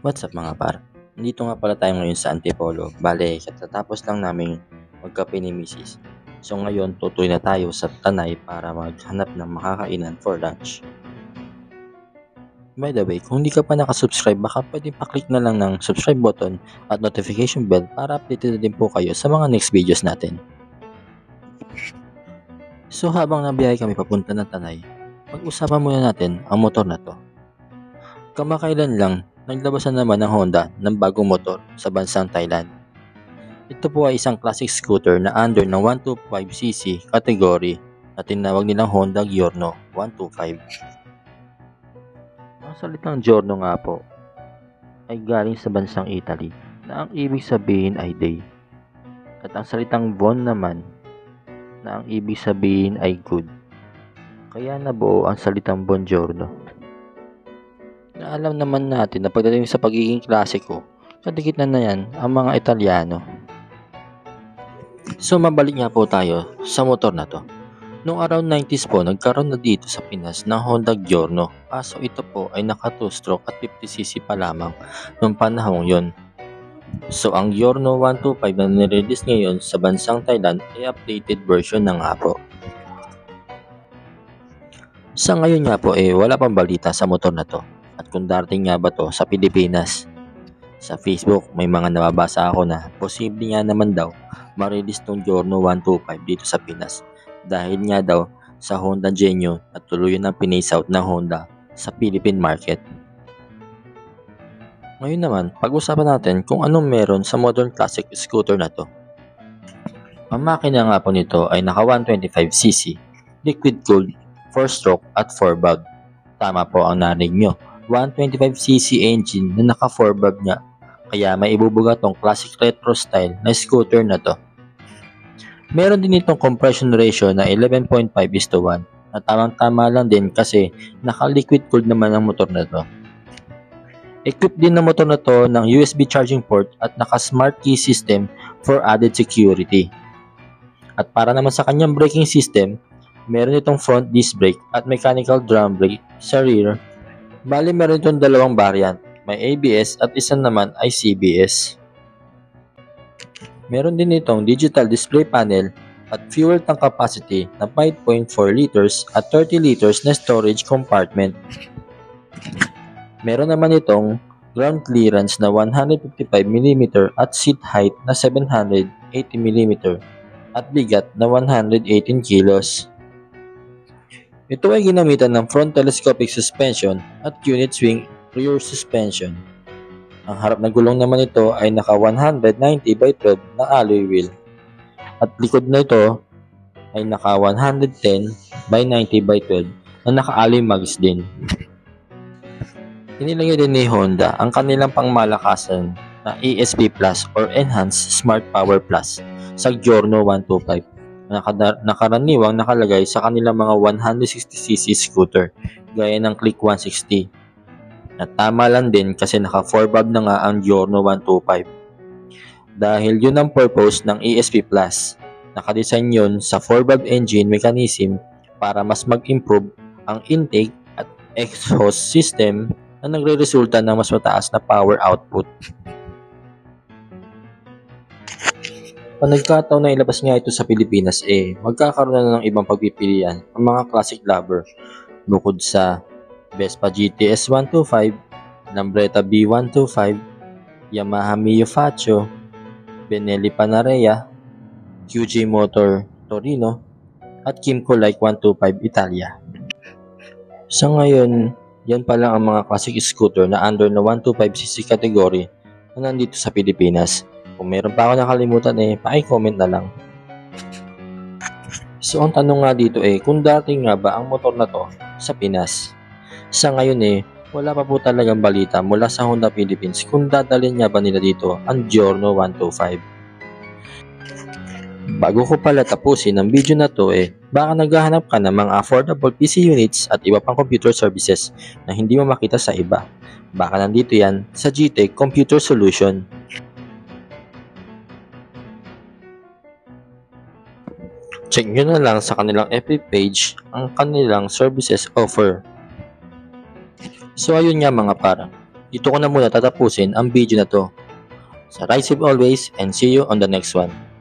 What's up mga par? Nandito nga pala tayo ngayon sa Antipolo. Bale, katatapos lang namin magkape ni Mrs. So ngayon, tutoy na tayo sa Tanay para maghanap ng makakainan for lunch. By the way, kung hindi ka pa nakasubscribe, baka pwede pa-click na lang ng subscribe button at notification bell para updated na din po kayo sa mga next videos natin. So habang nabiyahe kami papunta ng Tanay, pag-usapan muna natin ang motor na to. Kamakailan lang, naglabas na naman ng Honda ng bagong motor sa bansang Thailand. Ito po ay isang classic scooter na under ng 125cc category na tinawag nilang Honda Giorno 125. Ang salitang Giorno nga po ay galing sa bansang Italy na ang ibig sabihin ay day. At ang salitang Buon naman na ang ibig sabihin ay good. Kaya nabuo ang salitang Buongiorno. Na alam naman natin na pagdating sa pagiging klasiko, kadikit na yan ang mga Italyano. So mabalik nga po tayo sa motor na to. Noong around 90s po, nagkaroon na dito sa Pinas ng Honda Giorno. Kaso ito po ay naka 2-stroke at 50cc pa lamang noong panahong yon. So ang Giorno 125 na nirelease ngayon sa bansang Thailand ay updated version na nga po. Sa ngayon nga po wala pang balita sa motor na to. At kung darating nga ba to sa Pilipinas? Sa Facebook may mga nababasa ako na posible nga naman daw ma-release tong Giorno 125 dito sa Pinas dahil nga daw sa Honda Genio at tuluyan ng pinace out ng Honda sa Philippine market. Ngayon naman, pag-usapan natin kung anong meron sa modern classic scooter na to. Ang makina nga po nito ay naka 125cc, liquid cooled, 4-stroke at 4-valve. Tama po ang narinig nyo. 125cc engine na naka 4-valve nga, kaya may ibubuga tong classic retro style na scooter na to. Meron din itong compression ratio na 11.5:1 na tamang-tama lang din kasi naka liquid cooled naman ang motor na to. Equipped din ng motor na to ng USB charging port at naka smart key system for added security. At para naman sa kanyang braking system, meron itong front disc brake at mechanical drum brake sa rear. Bali meron itong dalawang variant, may ABS at isa naman ay CBS. Meron din itong digital display panel at fuel tank capacity na 5.4 liters at 30 liters na storage compartment. Meron naman itong ground clearance na 155mm at seat height na 780mm at bigat na 118 kilos. Ito ay ginamitan ng front telescopic suspension at unit swing rear suspension. Ang harap na gulong naman ito ay naka 190/12 na alloy wheel. At likod na ito ay naka 110/90/12 na naka-alloy mags din. Inilagay din ni Honda ang kanilang pangmalakasan na ESP Plus or Enhanced Smart Power Plus sa Giorno 125. Nakaraniwang nakalagay sa kanilang mga 160cc scooter gaya ng Click 160. At tama lang din kasi naka 4-valve na nga ang Giorno 125. Dahil yun ang purpose ng ESP Plus. Nakadesign yun sa 4-valve engine mechanism para mas mag-improve ang intake at exhaust system na nagre-resulta ng mas mataas na power output. Kung nagkataon na ilabas nga ito sa Pilipinas, magkakaroon na ng ibang pagpipilian ang mga classic lover bukod sa Vespa GTS 125, Lambretta B125, Yamaha Mio Faccio, Benelli Panarea, QJ Motor Torino, at Kymco Like 125 Italia. Sa ngayon, yan pa lang ang mga classic scooter na under na 125cc category na nandito sa Pilipinas. Kung meron pa ako nakalimutan paki-comment na lang. So ang tanong nga dito kung dating nga ba ang motor na to sa Pinas? Sa ngayon wala pa po talagang balita mula sa Honda Philippines kung dadalhin nga ba nila dito ang Giorno 125. Bago ko pala tapusin ang video na to baka naghahanap ka ng mga affordable PC units at iba pang computer services na hindi mo makita sa iba. Baka nandito yan sa GTech Computer Solution. Check nyo na lang sa kanilang FB page ang kanilang services offer. So ayun nga mga para, dito ko na muna tatapusin ang video na to. So ride safe always and see you on the next one.